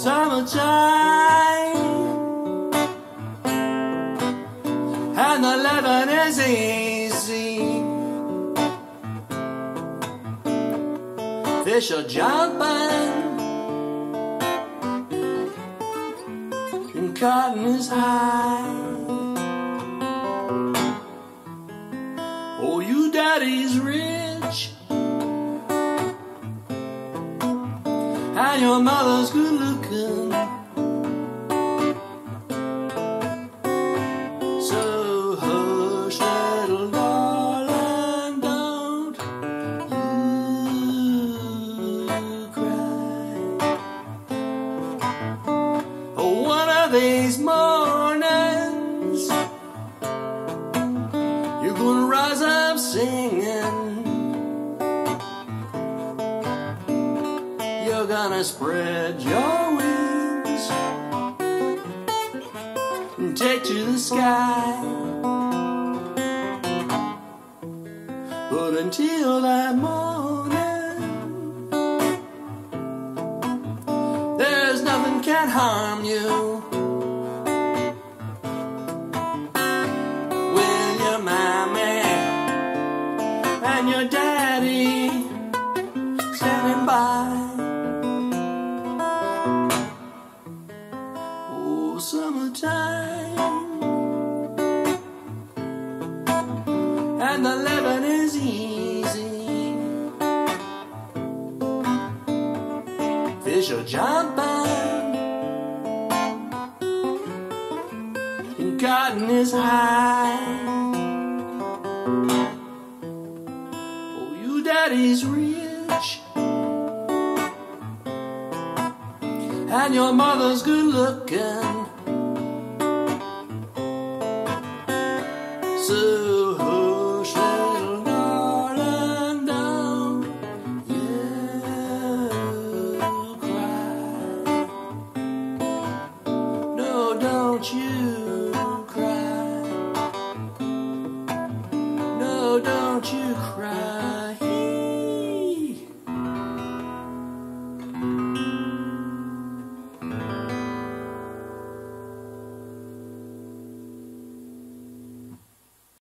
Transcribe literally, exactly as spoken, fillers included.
summertime, and the living is easy. Fish are jumping, and cotton is high. Oh, you daddy's rich, and your mother's good looking. So hush, little darling, don't you cry. Oh, one of these mornings you're gonna rise up singing. You're gonna spread your wings and take to the sky. But until that morning, there's nothing can harm you. With your mommy and your daddy standing by. Oh, summertime, and the living is easy. Fish are jumping, and cotton is high. Oh, you daddy's rich, and your mother's good looking. So